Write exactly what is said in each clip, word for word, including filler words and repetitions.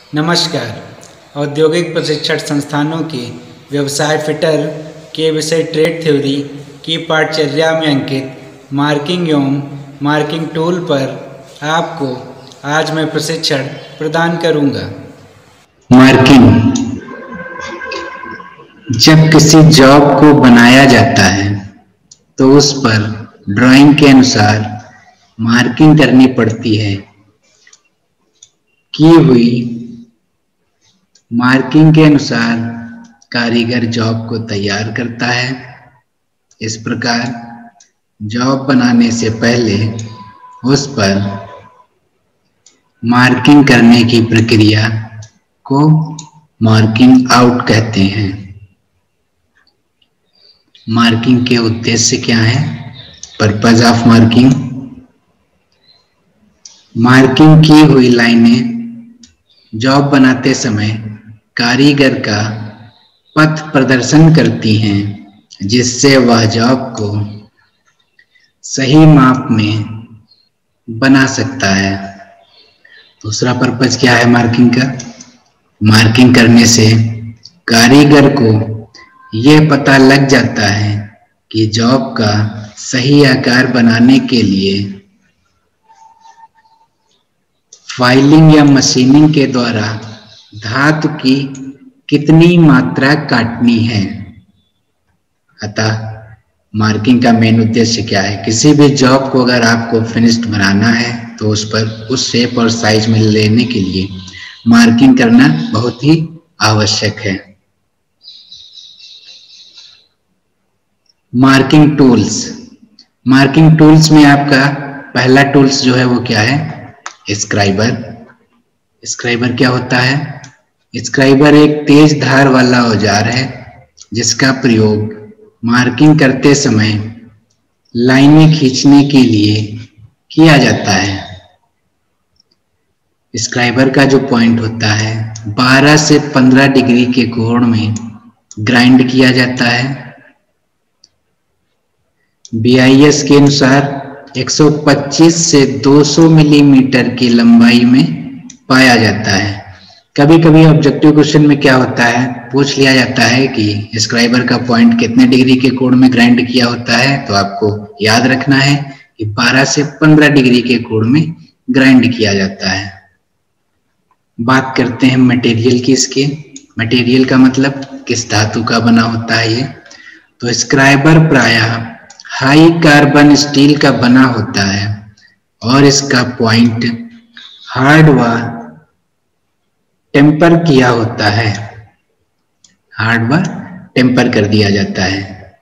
नमस्कार। औद्योगिक प्रशिक्षण संस्थानों के व्यवसाय फिटर के विषय ट्रेड थ्योरी की पाठचर्या में अंकित मार्किंग एवं मार्किंग टूल पर आपको आज मैं प्रशिक्षण प्रदान करूंगा। मार्किंग जब किसी जॉब को बनाया जाता है तो उस पर ड्राइंग के अनुसार मार्किंग करनी पड़ती है। की हुई मार्किंग के अनुसार कारीगर जॉब को तैयार करता है। इस प्रकार जॉब बनाने से पहले उस पर मार्किंग करने की प्रक्रिया को मार्किंग आउट कहते हैं। मार्किंग के उद्देश्य क्या है? Purpose of marking. मार्किंग की हुई लाइनें जॉब बनाते समय कारीगर का पथ प्रदर्शन करती हैं, जिससे वह जॉब को सही माप में बना सकता है। दूसरा पर्पज क्या है मार्किंग का? मार्किंग करने से कारीगर को यह पता लग जाता है कि जॉब का सही आकार बनाने के लिए फाइलिंग या मशीनिंग के द्वारा धातु की कितनी मात्रा काटनी है। अतः मार्किंग का मेन उद्देश्य क्या है? किसी भी जॉब को अगर आपको फिनिश्ड बनाना है तो उस पर उस शेप और साइज में लेने के लिए मार्किंग करना बहुत ही आवश्यक है। Marking tools. मार्किंग टूल्स में आपका पहला टूल्स जो है वो क्या है? स्क्राइबर। स्क्राइबर क्या होता है? स्क्राइबर एक तेज धार वाला औजार है जिसका प्रयोग मार्किंग करते समय लाइनें खींचने के लिए किया जाता है। स्क्राइबर का जो पॉइंट होता है बारह से पंद्रह डिग्री के कोण में ग्राइंड किया जाता है। बी आई एस के अनुसार एक सौ पच्चीस से दो सौ मिलीमीटर की लंबाई में पाया जाता है। कभी कभी ऑब्जेक्टिव क्वेश्चन में क्या होता है, पूछ लिया जाता है कि स्क्राइबर का पॉइंट कितने डिग्री के कोण में ग्राइंड किया होता है, तो आपको याद रखना है कि बारह से पंद्रह डिग्री के कोण में ग्राइंड किया जाता है। बात करते हैं मटेरियल की। इसके मटेरियल का मतलब किस धातु का बना होता है ये। तो स्क्राइबर प्रायः हाई कार्बन स्टील का बना होता है और इसका पॉइंट हार्ड व टेम्पर किया होता है। हार्ड व टेम्पर कर दिया जाता है।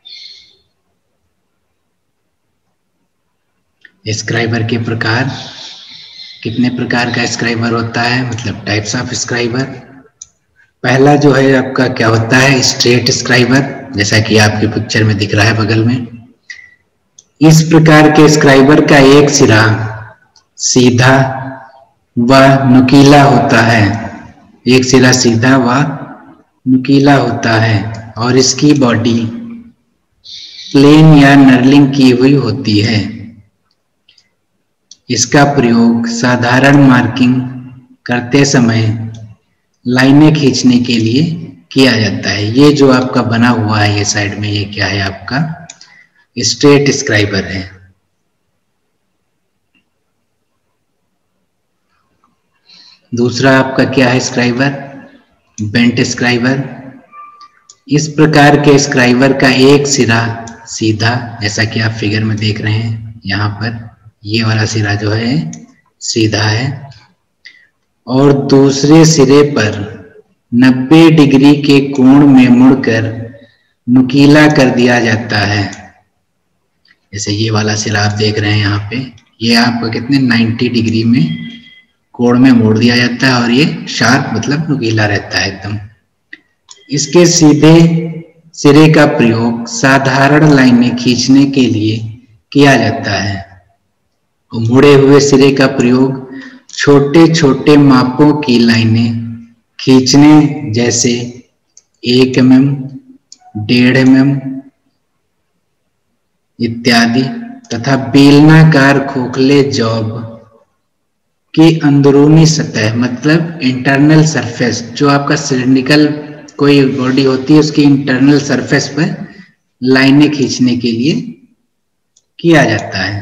स्क्राइबर के प्रकार, कितने प्रकार का स्क्राइबर होता है, मतलब टाइप्स ऑफ स्क्राइबर। पहला जो है आपका क्या होता है? स्ट्रेट स्क्राइबर, जैसा कि आपकी पिक्चर में दिख रहा है बगल में। इस प्रकार के स्क्राइबर का एक सिरा सीधा व नुकीला होता है। एक सिरा सीधा व नुकीला होता है और इसकी बॉडी प्लेन या नर्लिंग की हुई होती है। इसका प्रयोग साधारण मार्किंग करते समय लाइनें खींचने के लिए किया जाता है। ये जो आपका बना हुआ है ये साइड में, ये क्या है? आपका स्ट्रेट स्क्राइबर है। दूसरा आपका क्या है स्क्राइबर? Bent scriber. इस प्रकार के स्क्राइबर का एक सिरा सीधा, जैसा कि आप फिगर में देख रहे हैं यहाँ पर, ये वाला सिरा जो है सीधा है और दूसरे सिरे पर नब्बे डिग्री के कोण में मुड़कर नुकीला कर दिया जाता है। जैसे ये वाला सिरा आप देख रहे हैं यहाँ पे, ये आपको कितने नब्बे डिग्री में कोण में मोड़ दिया जाता है और ये शार्प मतलब नुकीला रहता है एकदम। इसके सीधे सिरे का प्रयोग साधारण लाइनें खींचने के लिए किया जाता है। मुड़े हुए सिरे का प्रयोग छोटे छोटे मापों की लाइनें खींचने, जैसे एक एम एम, डेढ़ एम एम इत्यादि, तथा बेलनाकार खोखले जॉब के अंदरूनी सतह मतलब इंटरनल सरफेस, जो आपका सिलिंड्रिकल कोई बॉडी होती है उसकी इंटरनल सरफेस पर लाइनें खींचने के लिए किया जाता है।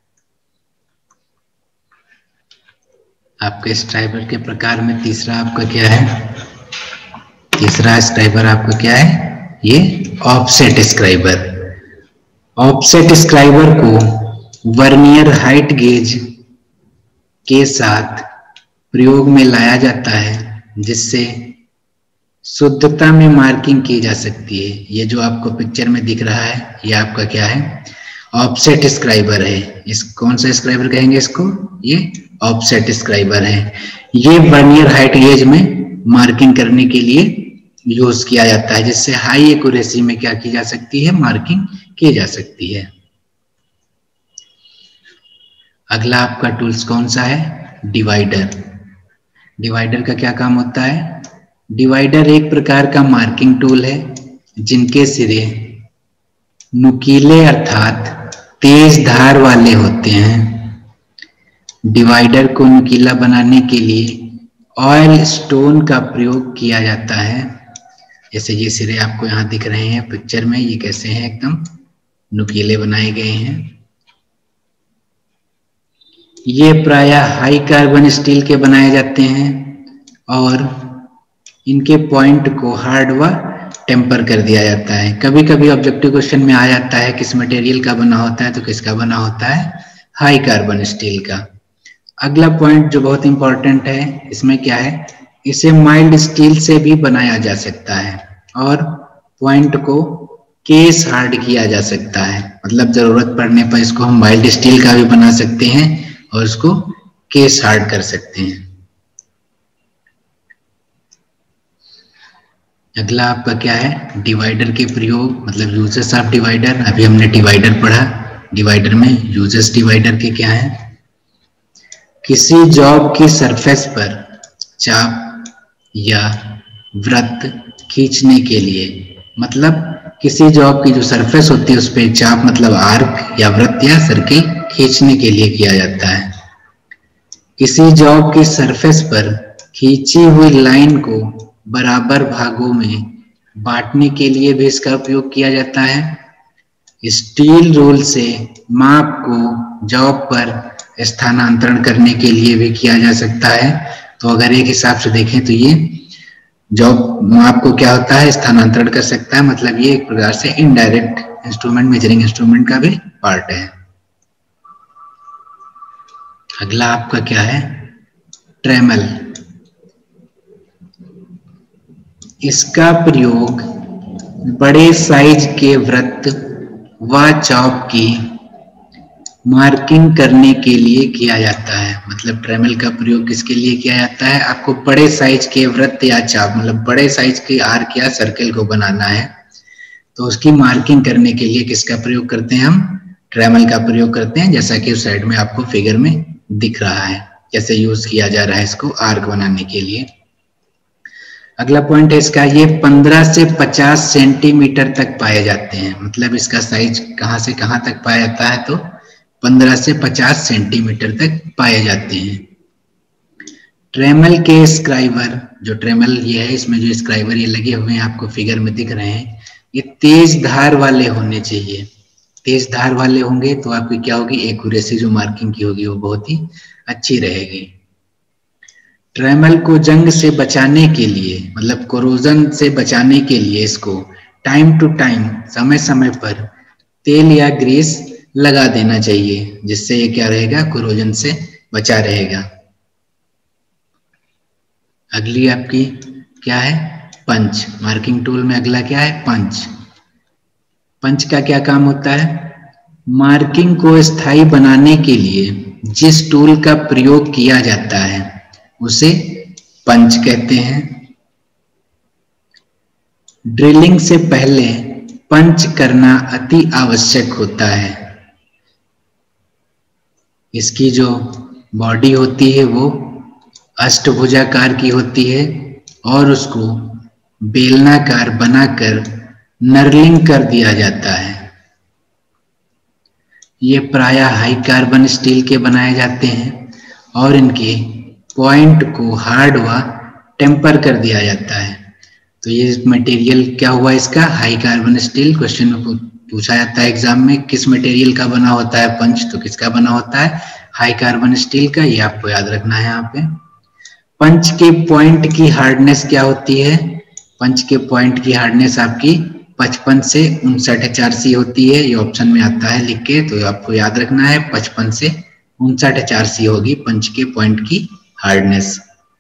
आपके स्क्राइबर के प्रकार में तीसरा आपका क्या है? तीसरा स्क्राइबर आपका क्या है? ये ऑफसेट स्क्राइबर। ऑफसेट स्क्राइबर को वर्नियर हाइट गेज के साथ प्रयोग में लाया जाता है, जिससे शुद्धता में मार्किंग की जा सकती है। ये जो आपको पिक्चर में दिख रहा है ये आपका क्या है? ऑफसेट स्क्राइबर है। इस कौन सा स्क्राइबर कहेंगे इसको? ये ऑफसेट स्क्राइबर है। ये वर्नियर हाइट गेज में मार्किंग करने के लिए यूज किया जाता है, जिससे हाई एक्यूरेसी में क्या की जा सकती है? मार्किंग की जा सकती है। अगला आपका टूल्स कौन सा है? डिवाइडर। डिवाइडर का क्या काम होता है? डिवाइडर एक प्रकार का मार्किंग टूल है जिनके सिरे नुकीले अर्थात तेज धार वाले होते हैं। डिवाइडर को नुकीला बनाने के लिए ऑयल स्टोन का प्रयोग किया जाता है। जैसे ये सिरे आपको यहाँ दिख रहे हैं पिक्चर में, ये कैसे हैं? एकदम नुकीले बनाए गए हैं। ये प्रायः हाई कार्बन स्टील के बनाए जाते हैं और इनके पॉइंट को हार्ड व टेम्पर कर दिया जाता है। कभी कभी ऑब्जेक्टिव क्वेश्चन में आ जाता है किस मटेरियल का बना होता है, तो किसका बना होता है? हाई कार्बन स्टील का। अगला पॉइंट जो बहुत इंपॉर्टेंट है इसमें क्या है? इसे माइल्ड स्टील से भी बनाया जा सकता है और पॉइंट को केस हार्ड किया जा सकता है। मतलब जरूरत पड़ने पर इसको हम माइल्ड स्टील का भी बना सकते हैं और इसको केस हार्ड कर सकते हैं। अगला आपका क्या है? डिवाइडर के प्रयोग मतलब यूजेस ऑफ डिवाइडर। अभी हमने डिवाइडर पढ़ा। डिवाइडर में यूजेस डिवाइडर के क्या है? किसी जॉब की सरफेस पर चाप या वृत्त खींचने के लिए, मतलब किसी जॉब की जो सरफेस होती है उस पर चाप मतलब आर्क या वृत्त या सर्किल खींचने के लिए किया जाता है। किसी जॉब की सरफेस पर खींची हुई लाइन को बराबर भागों में बांटने के लिए भी इसका उपयोग किया जाता है। स्टील रूल से माप को जॉब पर स्थानांतरण करने के लिए भी किया जा सकता है। तो अगर एक हिसाब से देखें तो ये जॉब माप को क्या होता है? स्थानांतरण कर सकता है। मतलब ये एक प्रकार से इनडायरेक्ट इंस्ट्रूमेंट, मेजरिंग इंस्ट्रूमेंट का भी पार्ट है। अगला आपका क्या है? ट्रेमल। इसका प्रयोग बड़े साइज के वृत्त व चॉप की मार्किंग करने के लिए किया जाता है। मतलब ट्रेमल का प्रयोग किसके लिए किया जाता है? आपको बड़े साइज के वृत्त या चाप मतलब बड़े साइज के आर्क या सर्कल को बनाना है, तो उसकी मार्किंग करने के लिए किसका प्रयोग करते हैं? हम ट्रेमल का प्रयोग करते हैं, जैसा कि उस साइड में आपको फिगर में दिख रहा है कैसे यूज किया जा रहा है इसको आर्क बनाने के लिए। अगला पॉइंट है इसका, ये पंद्रह से पचास सेंटीमीटर तक पाए जाते हैं। मतलब इसका साइज कहाँ से कहाँ तक पाया जाता है? तो पंद्रह से पचास सेंटीमीटर तक पाए जाते हैं। ट्रेमल के स्क्राइबर, जो ट्रेमल ये है इसमें जो स्क्राइबर ये लगे हुए हैं आपको फिगर में दिख रहे हैं, ये तेज धार वाले होने चाहिए। तेज धार वाले होंगे तो आपकी क्या होगी? एक्यूरेसी जो मार्किंग की होगी वो बहुत ही अच्छी रहेगी। ट्रेमल को जंग से बचाने के लिए मतलब कोरोजन से बचाने के लिए इसको टाइम टू टाइम समय समय पर तेल या ग्रीस लगा देना चाहिए, जिससे ये क्या रहेगा? कोरोजन से बचा रहेगा। अगली आपकी क्या है? पंच। मार्किंग टूल में अगला क्या है? पंच। पंच का क्या काम होता है? मार्किंग को स्थायी बनाने के लिए जिस टूल का प्रयोग किया जाता है उसे पंच कहते हैं। ड्रिलिंग से पहले पंच करना अति आवश्यक होता है। इसकी जो बॉडी होती है वो अष्टभुजाकार की होती है और उसको बेलनाकार बनाकर नर्लिंग कर दिया जाता है। ये प्रायः हाई कार्बन स्टील के बनाए जाते हैं और इनके पॉइंट को हार्ड व टेम्पर कर दिया जाता है। तो ये मटेरियल क्या हुआ इसका, हाई कार्बन स्टील। क्वेश्चन में पूछा जाता है एग्जाम में किस मटेरियल का बना होता है पंच, तो किसका बना होता है, हाई कार्बन स्टील का। ये आपको याद रखना है यहाँ पे। पंच के पॉइंट की हार्डनेस क्या होती है, पंच के पॉइंट की हार्डनेस आपकी पचपन से उनसठ एच आर सी होती है। ये ऑप्शन में आता है लिख के, तो आपको याद रखना है पचपन से उनसठ एच आर सी होगी पंच के पॉइंट की हार्डनेस।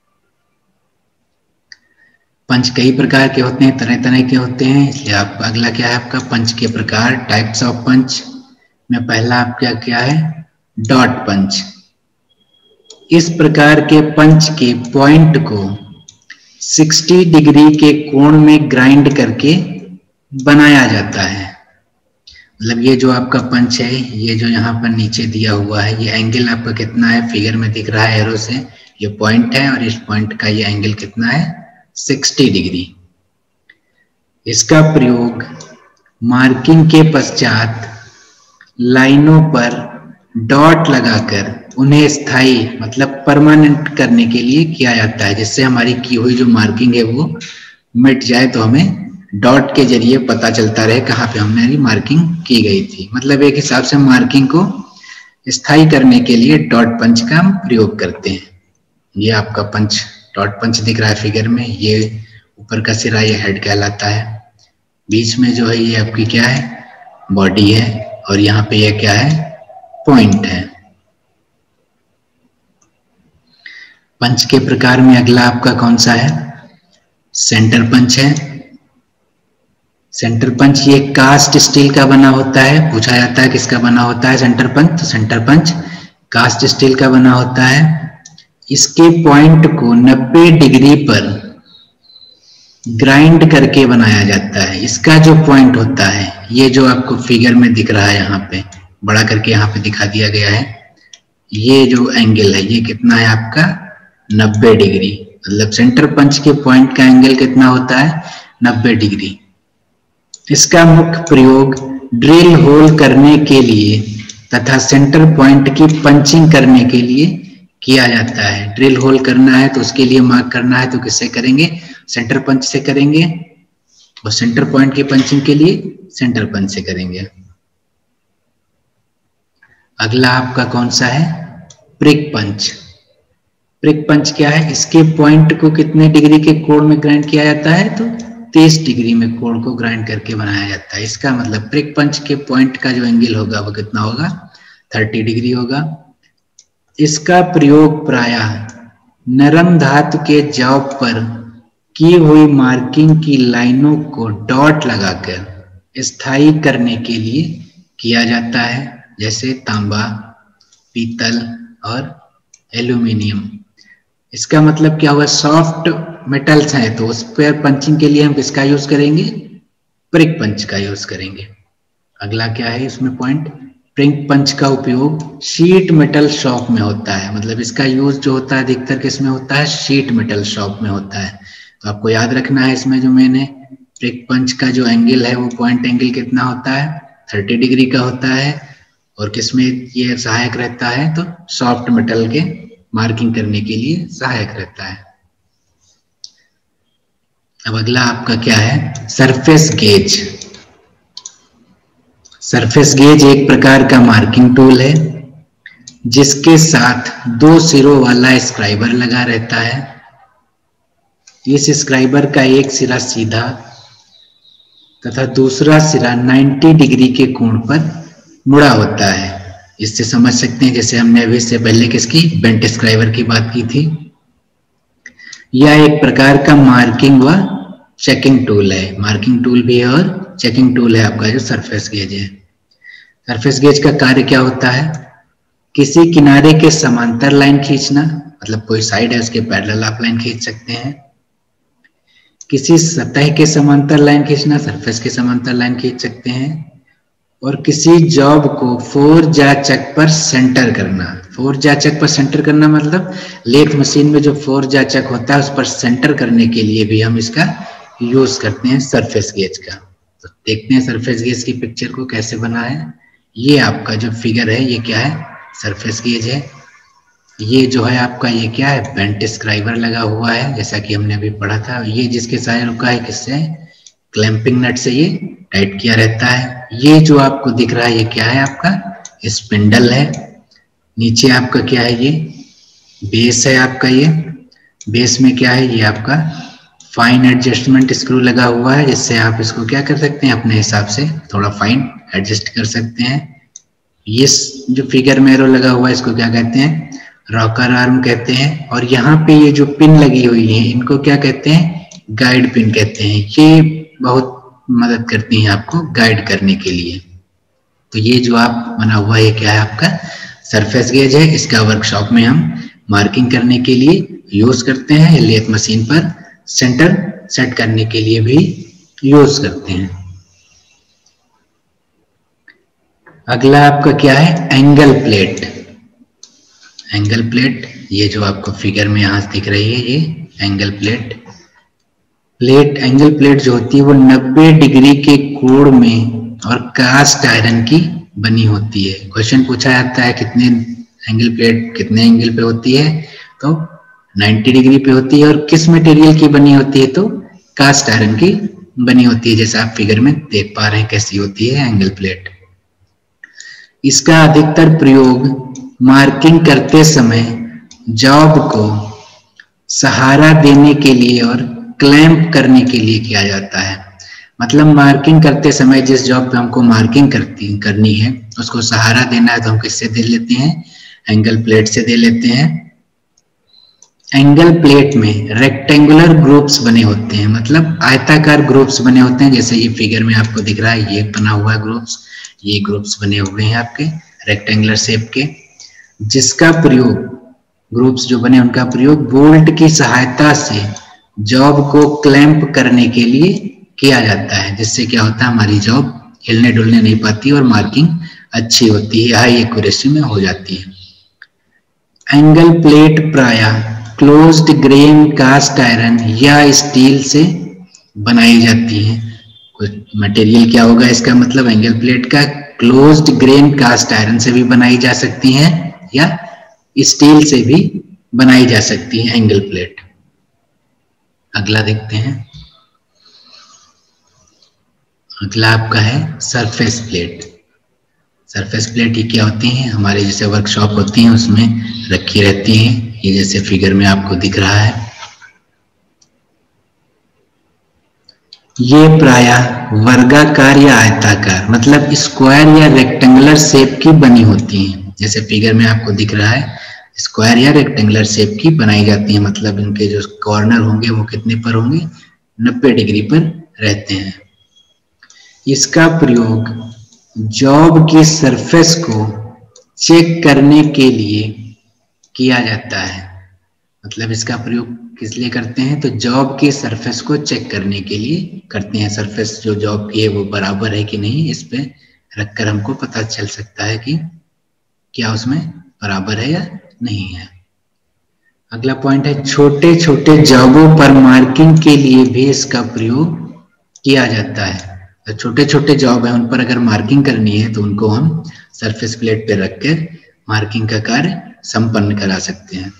पंच कई प्रकार के होते हैं, तरह तरह के होते हैं, इसलिए आप अगला क्या है आपका पंच के प्रकार, टाइप्स ऑफ पंच में पहला आपका क्या है, डॉट पंच। इस प्रकार के पंच के पॉइंट को साठ डिग्री के कोण में ग्राइंड करके बनाया जाता है। मतलब ये जो आपका पंच है, ये जो यहाँ पर नीचे दिया हुआ है, ये एंगल आपका कितना है, फिगर में दिख रहा है एरो से, ये पॉइंट है और इस पॉइंट का ये एंगल कितना है, साठ डिग्री। इसका प्रयोग मार्किंग के पश्चात लाइनों पर डॉट लगाकर उन्हें स्थायी मतलब परमानेंट करने के लिए किया जाता है, जिससे हमारी की हुई जो मार्किंग है वो मिट जाए, तो हमें डॉट के जरिए पता चलता रहे कहाँ पे हमने मार्किंग की गई थी। मतलब एक हिसाब से मार्किंग को स्थायी करने के लिए डॉट पंच का हम प्रयोग करते हैं। ये आपका पंच डॉट पंच दिख रहा है फिगर में, ये ऊपर का सिरा ये हेड कहलाता है, बीच में जो है ये आपकी क्या है, बॉडी है, और यहाँ पे ये क्या है, पॉइंट है। पंच के प्रकार में अगला आपका कौन सा है, सेंटर पंच है। सेंटर पंच ये कास्ट स्टील का बना होता है। पूछा जाता है किसका बना होता है सेंटर पंच, तो सेंटर पंच कास्ट स्टील का बना होता है। इसके पॉइंट को नब्बे डिग्री पर ग्राइंड करके बनाया जाता है। इसका जो पॉइंट होता है, ये जो आपको फिगर में दिख रहा है, यहाँ पे बड़ा करके यहाँ पे दिखा दिया गया है, ये जो एंगल है ये कितना है आपका, नब्बे डिग्री। मतलब सेंटर पंच के पॉइंट का एंगल कितना होता है, नब्बे डिग्री। इसका मुख्य प्रयोग ड्रिल होल करने के लिए तथा सेंटर पॉइंट की पंचिंग करने के लिए किया जाता है। ड्रिल होल करना है तो उसके लिए मार्क करना है तो किससे करेंगे, सेंटर पंच से करेंगे, और सेंटर पॉइंट की पंचिंग के लिए सेंटर पंच से करेंगे। अगला आपका कौन सा है, प्रिक पंच। प्रिक पंच क्या है, इसके पॉइंट को कितने डिग्री के कोण में ग्राइंड किया जाता है, तो तीस डिग्री में कोण को ग्राइंड करके बनाया जाता है। इसका मतलब प्रिक पंच के पॉइंट का जो एंगल होगा वो कितना होगा, तीस डिग्री होगा। इसका प्रयोग प्रायः नरम धातु के जॉब पर की हुई मार्किंग की लाइनों को डॉट लगाकर स्थायी करने के लिए किया जाता है, जैसे तांबा, पीतल और एल्यूमिनियम। इसका मतलब क्या हुआ, सॉफ्ट मेटल्स हैं तो उस पर पंचिंग के लिए हम किसका यूज करेंगे, प्रिक पंच का यूज करेंगे। अगला क्या है इसमें पॉइंट, प्रिक पंच का उपयोग शीट मेटल शॉप में होता है। मतलब इसका यूज जो होता है अधिकतर किस में होता है, शीट मेटल शॉप में होता है। तो आपको याद रखना है इसमें जो मैंने प्रिक पंच का जो एंगल है वो पॉइंट एंगल कितना होता है, तीस डिग्री का होता है, और किसमें ये सहायक रहता है, तो सॉफ्ट मेटल के मार्किंग करने के लिए सहायक रहता है। अब अगला आपका क्या है, सरफेस गेज। सरफेस गेज एक प्रकार का मार्किंग टूल है जिसके साथ दो सिरों वाला स्क्राइबर लगा रहता है। इस स्क्राइबर का एक सिरा सीधा तथा दूसरा सिरा नब्बे डिग्री के कोण पर मुड़ा होता है। इससे समझ सकते हैं, जैसे हमने अभी से पहले किसकी, बेंट स्क्राइबर की बात की थी। यह एक प्रकार का मार्किंग व चेकिंग टूल है। मार्किंग टूल भी है और चेकिंग टूल है आपका जो सरफेस गेज है। सरफेस गेज का कार्य क्या होता है, किसी किनारे के समांतर लाइन खींचना, मतलब कोई साइड है उसके पैरेलल आप लाइन खींच सकते हैं। किसी सतह के समांतर लाइन खींचना, सरफेस के समांतर लाइन खींच सकते हैं। और किसी जॉब को फोर जाचक पर सेंटर करना। फोर जाचक पर सेंटर करना मतलब लेथ मशीन में जो फोर जाचक होता है उस पर सेंटर करने के लिए भी हम इसका यूज करते हैं सरफेस गेज का। तो देखते हैं सरफेस गेज की पिक्चर को कैसे बना है। ये आपका जो फिगर है ये क्या है, सरफेस गेज है। ये जो है आपका ये क्या है, बेंट स्क्राइबर लगा हुआ है, जैसा कि हमने अभी पढ़ा था। ये जिसके साथ रुका है किससे, क्लैंपिंग नट से ये टाइट किया रहता है। ये जो आपको दिख रहा है ये क्या है, आपका स्पिंडल है। नीचे आपका क्या है, ये बेस है आपका। ये बेस में क्या है, ये आपका फाइन एडजस्टमेंट स्क्रू लगा हुआ है, जिससे आप इसको क्या कर सकते हैं, अपने हिसाब से थोड़ा फाइन एडजस्ट कर सकते हैं। ये जो फिगर में एरो लगा हुआ है इसको क्या कहते हैं, रॉकर आर्म कहते हैं। और यहाँ पे ये जो पिन लगी हुई है इनको क्या कहते हैं, गाइड पिन कहते हैं। ये बहुत मदद करती हैं आपको गाइड करने के लिए। तो ये जो आप बना हुआ है क्या है, आपका सरफेस गेज है। इसका वर्कशॉप में हम मार्किंग करने के लिए यूज करते हैं, लेथ मशीन पर सेंटर सेट करने के लिए भी यूज करते हैं। अगला आपका क्या है, एंगल प्लेट। एंगल प्लेट, ये जो आपको फिगर में यहां दिख रही है ये angle plate. Plate angle plate जो होती है वो नब्बे डिग्री के कोण में और कास्ट आयरन की बनी होती है। क्वेश्चन पूछा जाता है कितने एंगल प्लेट कितने एंगल पे होती है, तो नब्बे डिग्री पे होती है। और किस मटेरियल की बनी होती है, तो कास्ट आयरन की बनी होती है, जैसा आप फिगर में देख पा रहे हैं कैसी होती है एंगल प्लेट। इसका अधिकतर प्रयोग मार्किंग करते समय जॉब को सहारा देने के लिए और क्लैंप करने के लिए किया जाता है। मतलब मार्किंग करते समय जिस जॉब पे हमको मार्किंग करती करनी है उसको सहारा देना है, तो हम किससे दे लेते हैं, एंगल प्लेट से दे लेते हैं। एंगल प्लेट में रेक्टेंगुलर ग्रुप्स बने होते हैं, मतलब आयताकार ग्रुप्स बने होते हैं। जैसे ये फिगर में आपको दिख रहा है, ये बना हुआ है ग्रुप्स, ये ग्रुप्स बने हुए हैं आपके रेक्टेंगुलर शेप के, जिसका प्रयोग ग्रुप्स जो बने उनका प्रयोग बोल्ट की सहायता से जॉब को क्लैंप करने के लिए किया जाता है। जिससे क्या होता है, हमारी जॉब हिलने डुलने नहीं पाती और मार्किंग अच्छी होती है, हाई एक्यूरेसी में हो जाती है। एंगल प्लेट प्रायः क्लोज्ड ग्रेन कास्ट आयरन या स्टील से बनाई जाती है। कुछ मटेरियल क्या होगा इसका मतलब, एंगल प्लेट का क्लोज्ड ग्रेन कास्ट आयरन से भी बनाई जा सकती हैं या स्टील से भी बनाई जा सकती है एंगल प्लेट। अगला देखते हैं। अगला आपका है सरफेस प्लेट। सरफेस प्लेट ये क्या होती हैं, हमारे जैसे वर्कशॉप होती हैं उसमें रखी रहती हैं। ये जैसे फिगर में आपको दिख रहा है, ये प्रायः वर्गाकार या आयताकार मतलब स्क्वायर या रेक्टेंगुलर शेप की बनी होती हैं। जैसे फिगर में आपको दिख रहा है, स्क्वायर या रेक्टेंगुलर शेप की बनाई जाती है। मतलब इनके जो कॉर्नर होंगे वो कितने पर होंगे, नब्बे डिग्री पर रहते हैं। इसका प्रयोग जॉब की सरफेस को चेक करने के लिए किया जाता है। मतलब इसका प्रयोग किस लिए करते हैं, तो जॉब की सरफेस को चेक करने के लिए करते हैं। सरफेस जो जॉब की है वो बराबर है कि नहीं, इस पे रखकर हमको पता चल सकता है कि क्या उसमें बराबर है या नहीं है। अगला पॉइंट है, छोटे छोटे जॉबों पर मार्किंग के लिए भी इसका प्रयोग किया जाता है। तो छोटे छोटे जॉब है उन पर अगर मार्किंग करनी है तो उनको हम सरफेस प्लेट पे रखकर मार्किंग का कार्य संपन्न करा सकते हैं।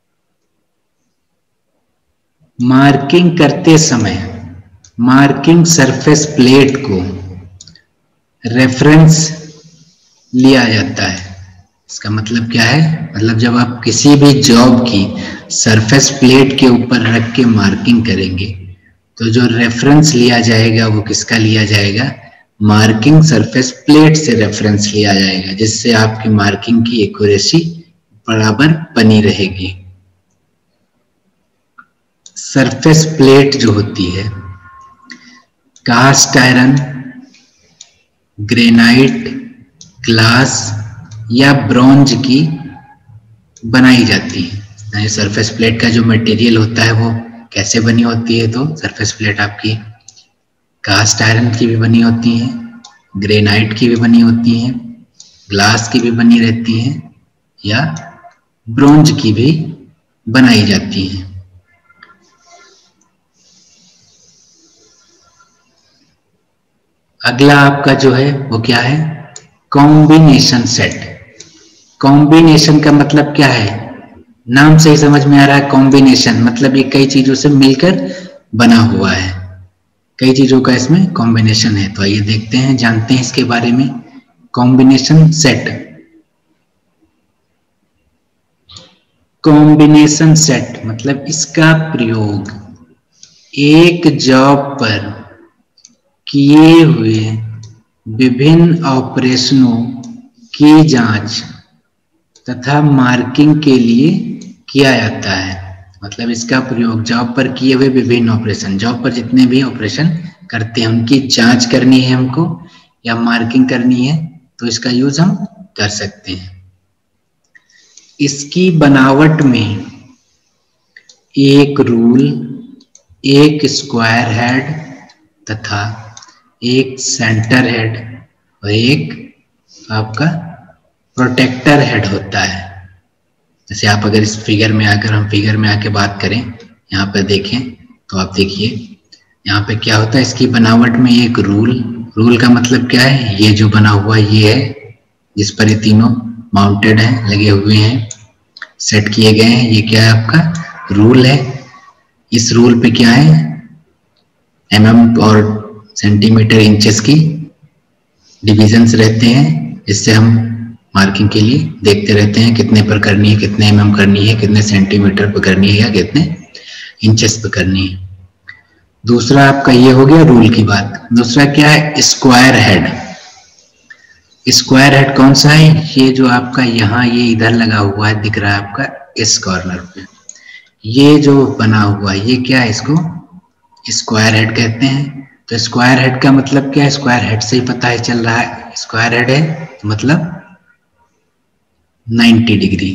मार्किंग करते समय मार्किंग सरफेस प्लेट को रेफरेंस लिया जाता है। इसका मतलब क्या है, मतलब जब आप किसी भी जॉब की सरफेस प्लेट के ऊपर रख के मार्किंग करेंगे तो जो रेफरेंस लिया जाएगा वो किसका लिया जाएगा, मार्किंग सरफेस प्लेट से रेफरेंस लिया जाएगा, जिससे आपकी मार्किंग की एक्यूरेसी बराबर बनी रहेगी। सरफेस प्लेट जो होती है कास्ट आयरन, ग्रेनाइट, ग्लास या ब्रॉन्ज की बनाई जाती है। सरफेस प्लेट का जो मटेरियल होता है वो कैसे बनी होती है, तो सरफेस प्लेट आपकी कास्ट आयरन की भी बनी होती है, ग्रेनाइट की भी बनी होती है, ग्लास की भी बनी रहती हैं या ब्रोंज की भी बनाई जाती हैं। अगला आपका जो है वो क्या है, कॉम्बिनेशन सेट। कॉम्बिनेशन का मतलब क्या है, नाम से ही समझ में आ रहा है कॉम्बिनेशन, मतलब ये कई चीजों से मिलकर बना हुआ है, कई चीजों का इसमें कॉम्बिनेशन है। तो आइए देखते हैं, जानते हैं इसके बारे में। कॉम्बिनेशन सेट, कॉम्बिनेशन सेट मतलब इसका प्रयोग एक जॉब पर किए हुए विभिन्न ऑपरेशनों की जांच तथा मार्किंग के लिए किया जाता है। मतलब इसका प्रयोग जॉब पर किए हुए विभिन्न ऑपरेशन, जॉब पर जितने भी ऑपरेशन करते हैं उनकी जांच करनी है हमको या मार्किंग करनी है, तो इसका यूज हम कर सकते हैं। इसकी बनावट में एक रूल, एक स्क्वायर हेड तथा एक सेंटर हेड और एक आपका प्रोटेक्टर हेड होता है। जैसे आप अगर इस फिगर में आकर हम फिगर में आके बात करें, यहाँ पर देखें तो आप देखिए यहाँ पे क्या होता है, इसकी बनावट में एक रूल, रूल का मतलब क्या है, ये जो बना हुआ ये है जिस पर ये तीनों माउंटेड हैं, लगे हुए हैं, सेट किए गए हैं, ये क्या है आपका रूल है। इस रूल पे क्या है, एम एम और सेंटीमीटर इंचेस की डिविजन्स रहते हैं, इससे हम मार्किंग के लिए देखते रहते हैं कितने पर करनी है, कितने एम एम करनी है, कितने सेंटीमीटर पर करनी है या कितने इंचेस पर करनी है। दूसरा आपका ये हो गया रूल की बात। दूसरा क्या है, स्क्वायर हेड। स्क्वायर हेड कौन सा है, ये जो आपका यहाँ ये इधर लगा हुआ है दिख रहा है आपका इस कॉर्नर पे, ये जो बना हुआ है ये क्या है, इसको स्क्वायर हेड कहते हैं। तो स्क्वायर हेड का मतलब क्या है, स्क्वायर हेड से ही पता है चल रहा है स्क्वायर हेड है, तो मतलब नब्बे डिग्री।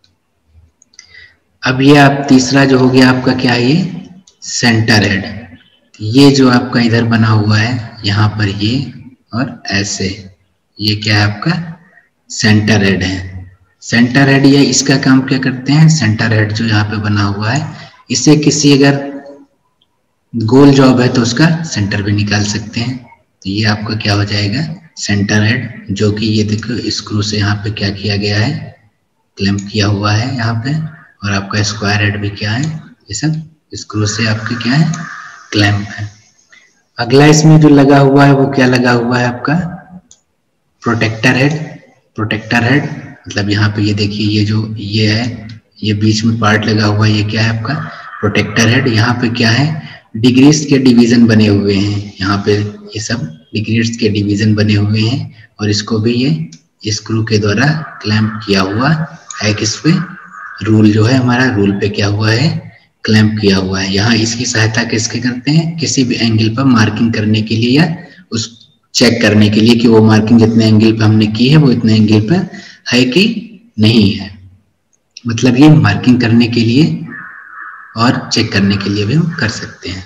अब ये आप तीसरा जो हो गया आपका क्या है, ये सेंटर हेड। ये जो आपका इधर बना हुआ है यहाँ पर ये और ऐसे, ये क्या है आपका सेंटर हेड है। सेंटर हेड या इसका काम क्या करते हैं, सेंटर हेड जो यहाँ पे बना हुआ है, इससे किसी अगर गोल जॉब है तो उसका सेंटर भी निकाल सकते हैं। तो ये आपका क्या हो जाएगा सेंटर हेड, जो कि ये देखो स्क्रू से यहाँ पे क्या किया गया है, क्लैंप किया हुआ है यहाँ पे। और आपका स्क्वायर हेड भी क्या है, ये सब स्क्रू से आपके क्या है क्लैंप है। अगला इसमें जो लगा हुआ है वो क्या लगा हुआ है आपका प्रोटेक्टर हेड। प्रोटेक्टर हेड मतलब यहाँ पे ये देखिए ये जो ये है, ये बीच में पार्ट लगा हुआ है, ये क्या है आपका प्रोटेक्टर हेड। यहाँ पे क्या है डिग्रीज के डिवीजन बने हुए हैं, यहाँ पे ये सब डिग्रीज के डिवीजन बने हुए हैं और इसको भी ये स्क्रू के द्वारा क्लैंप किया हुआ है। किस पे, रूल जो है हमारा रूल पे क्या हुआ है क्लैंप किया हुआ है। यहाँ इसकी सहायता किसके करते हैं, किसी भी एंगल पर मार्किंग करने के लिए या उस चेक करने के लिए कि वो मार्किंग जितने एंगल पे हमने की है वो इतने एंगल पर है कि नहीं है। मतलब ये मार्किंग करने के लिए और चेक करने के लिए भी हम कर सकते हैं।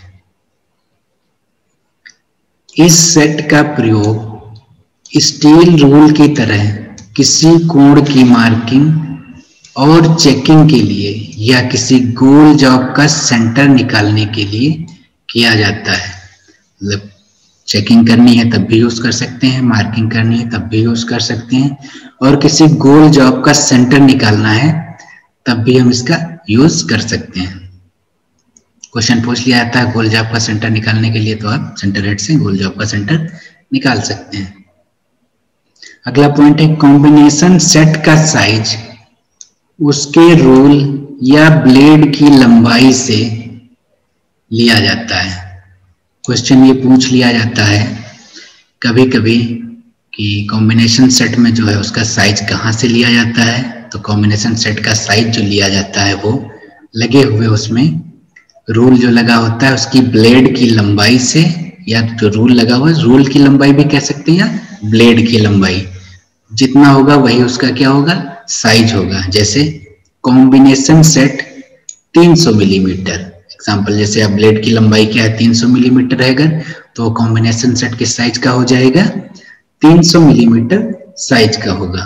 इस सेट का प्रयोग स्टील रूल की तरह किसी कोण की मार्किंग और चेकिंग के लिए या किसी गोल जॉब का सेंटर निकालने के लिए किया जाता है। मतलब चेकिंग करनी है तब भी यूज कर सकते हैं, मार्किंग करनी है तब भी यूज कर सकते हैं, और किसी गोल जॉब का सेंटर निकालना है तब भी हम इसका यूज कर सकते हैं। क्वेश्चन पूछ लिया जाता है गोल जॉब का सेंटर निकालने के लिए, तो आप सेंटर हेड से गोल जॉब का सेंटर निकाल सकते हैं। अगला पॉइंट है कॉम्बिनेशन सेट का साइज उसके रोल या ब्लेड की लंबाई से लिया जाता है। क्वेश्चन ये पूछ लिया जाता है कभी कभी कि कॉम्बिनेशन सेट में जो है उसका साइज कहाँ से लिया जाता है। तो कॉम्बिनेशन सेट का साइज जो लिया जाता है वो लगे हुए उसमें रूल जो लगा होता है उसकी ब्लेड की लंबाई से, या जो रूल लगा हुआ है रूल की लंबाई भी कह सकते हैं या ब्लेड की लंबाई जितना होगा वही उसका क्या होगा साइज होगा। जैसे कॉम्बिनेशन सेट तीन सौ मिलीमीटर एग्जाम्पल, जैसे अब ब्लेड की लंबाई क्या है तीन सौ मिलीमीटर है अगर, तो कॉम्बिनेशन सेट के साइज का हो जाएगा तीन सौ मिलीमीटर साइज का होगा।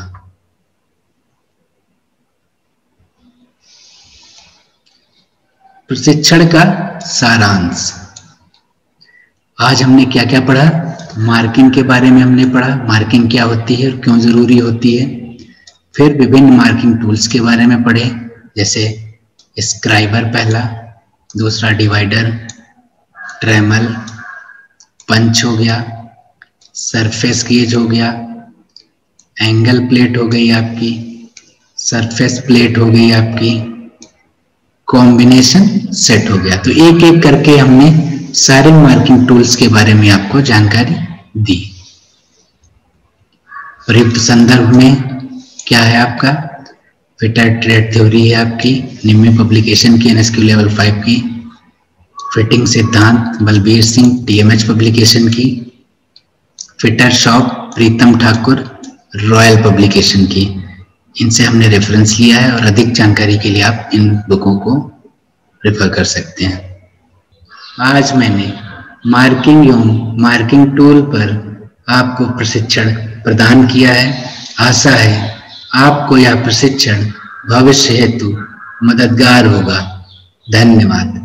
प्रशिक्षण का सारांश, आज हमने क्या क्या पढ़ा, मार्किंग के बारे में हमने पढ़ा, मार्किंग क्या होती है और क्यों जरूरी होती है। फिर विभिन्न मार्किंग टूल्स के बारे में पढ़े, जैसे स्क्राइबर पहला, दूसरा डिवाइडर, ट्रेमल, पंच हो गया, सरफेस गेज हो गया, एंगल प्लेट हो गई आपकी, सरफेस प्लेट हो गई आपकी, कॉम्बिनेशन सेट हो गया। तो एक एक करके हमने सारे मार्किंग टूल्स के बारे में आपको जानकारी दी। प्रयुक्त संदर्भ में क्या है आपका फिटर ट्रेड थ्योरी है आपकी निम्न पब्लिकेशन की एनएसक्यू लेवल फाइव की, फिटिंग सिद्धांत बलबीर सिंह टीएमएच पब्लिकेशन की, fitter shop Pritam Thakur Royal publication की। इनसे हमने रेफरेंस लिया है और अधिक जानकारी के लिए आप इन बुकों को रेफर कर सकते हैं। आज मैंने मार्किंग एवं मार्किंग टूल पर आपको प्रशिक्षण प्रदान किया है। आशा है आपको यह प्रशिक्षण भविष्य हेतु मददगार होगा। धन्यवाद।